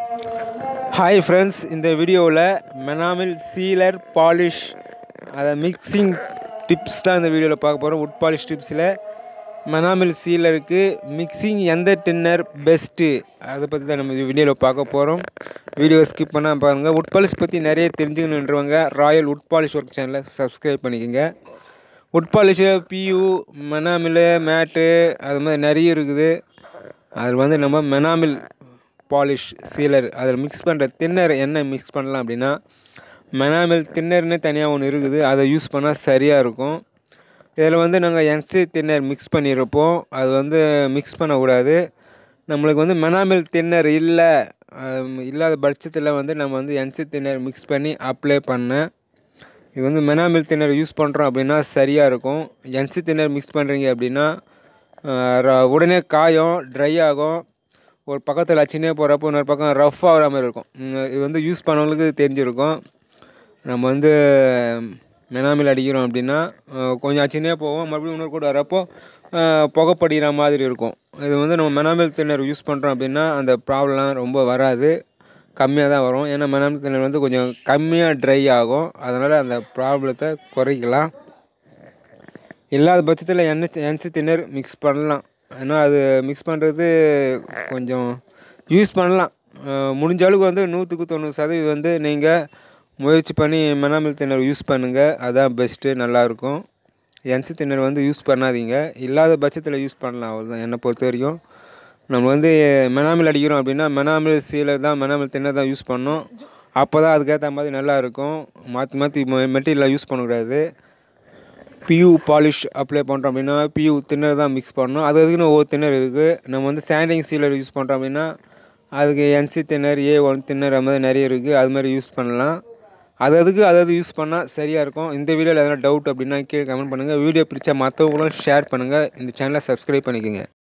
Hi friends, இந்த வீடியோவில் melamine sealer polish அதை மிக்சிங் டிப்ஸ் தான் இந்த வீடியோவில் பார்க்க போகிறோம். உட் பாலிஷ் டிப்ஸில் மெனாமில் சீலருக்கு மிக்சிங் எந்த டின்னர் பெஸ்ட்டு அதை பற்றி தான் நம்ம வீடியோவில் பார்க்க போகிறோம். வீடியோ ஸ்கிப் பண்ணால் பாருங்கள். உட் பாலிஷ் பற்றி நிறைய தெரிஞ்சுக்கணுன்றவங்க ராயல் உட் பாலிஷ் ஒர்க் சேனலை சப்ஸ்கிரைப் பண்ணிக்கோங்க. உட் பாலிஷில் பியூ மெனாமில் மேட்டு அது மாதிரி நிறைய இருக்குது. அதில் நம்ம மெனாமில் பாலிஷ் சீலர் அதில் மிக்ஸ் பண்ணுற தின்னர் என்ன மிக்ஸ் பண்ணலாம் அப்படின்னா, மெனாமில் தின்னர்னு தனியாக ஒன்று இருக்குது. அதை யூஸ் பண்ணால் சரியாக இருக்கும். இதில் நாங்கள் என்சி தின்னர் மிக்ஸ் பண்ணியிருப்போம். அது மிக்ஸ் பண்ணக்கூடாது. நம்மளுக்கு மெனாமில் தின்னர் இல்லாத பட்சத்தில் நம்ம என்சி தின்னர் மிக்ஸ் பண்ணி அப்ளை பண்ணேன். இது மெனாமில் தின்னர் யூஸ் பண்ணுறோம் அப்படின்னா சரியாக இருக்கும். என்சி தின்னர் மிக்ஸ் பண்ணுறீங்க அப்படின்னா உடனே காயும், ட்ரை ஆகும். ஒரு பக்கத்தில் அச்சினே போகிறப்போ இன்னொரு பக்கம் ரஃப் ஆகிற மாதிரி இருக்கும். இது யூஸ் பண்ணவங்களுக்கு தெரிஞ்சிருக்கும். நம்ம மெனாமில் அடிக்கிறோம் அப்படின்னா கொஞ்சம் அச்சினே போவோம், மறுபடியும் இன்னொரு கூட வரப்போ புகைப்படிகிற மாதிரி இருக்கும். இது நம்ம மெனாமில் தின்னர் யூஸ் பண்ணுறோம் அப்படின்னா அந்த ப்ராப்ளம்லாம் ரொம்ப வராது, கம்மியாக தான் வரும். ஏன்னா மெனாமில் தின்னர் கொஞ்சம் கம்மியாக ட்ரை ஆகும். அதனால் அந்த ப்ராப்ளத்தை குறைக்கலாம். இல்லாத பட்சத்தில் என்சி தின்னர் மிக்ஸ் பண்ணலாம். ஏன்னா அது மிக்ஸ் பண்ணுறது கொஞ்சம் யூஸ் பண்ணலாம். முடிஞ்ச அளவுக்கு 100க்கு 90% நீங்கள் முயற்சி பண்ணி மெனாமில் தின்னர் யூஸ் பண்ணுங்கள். அதுதான் பெஸ்ட்டு, நல்லாயிருக்கும். என்சி தின்னர் யூஸ் பண்ணாதீங்க. இல்லாத பட்சத்தில் யூஸ் பண்ணலாம், அவ்வளோதான். என்னை பொறுத்த வரைக்கும் நம்ம மெனாமில் அடிக்கிறோம் அப்படின்னா மெனாமில் சீலர் தான், மெனாமில் தின்னர் தான் யூஸ் பண்ணணும். அப்போ தான் அதுக்கேற்ற மாதிரி நல்லாயிருக்கும். மாற்றி மெட்டீரியலாக யூஸ் பண்ணக்கூடாது. பியூ பாலிஷ் அப்ளை பண்ணுறோம் அப்படின்னா பியூ தின்னர் தான் மிக்ஸ் பண்ணணும். அதுக்குன்னு ஒவ்வொரு தின்னர் இருக்குது. நம்ம சாண்டிங் சீலர் யூஸ் பண்ணுறோம் அப்படின்னா அதுக்கு என்சி தின்னர், A1 தின்னர் அது மாதிரி நிறைய இருக்குது. அது மாதிரி யூஸ் பண்ணலாம். அதாவது யூஸ் பண்ணால் சரியாக இருக்கும். இந்த வீடியோவில் எதனா டவுட் அப்படின்னா கீழே கமெண்ட் பண்ணுங்கள். வீடியோ பிடிச்சா மற்றவங்களும் ஷேர் பண்ணுங்கள். இந்த சேனலை சப்ஸ்கிரைப் பண்ணிக்கோங்க.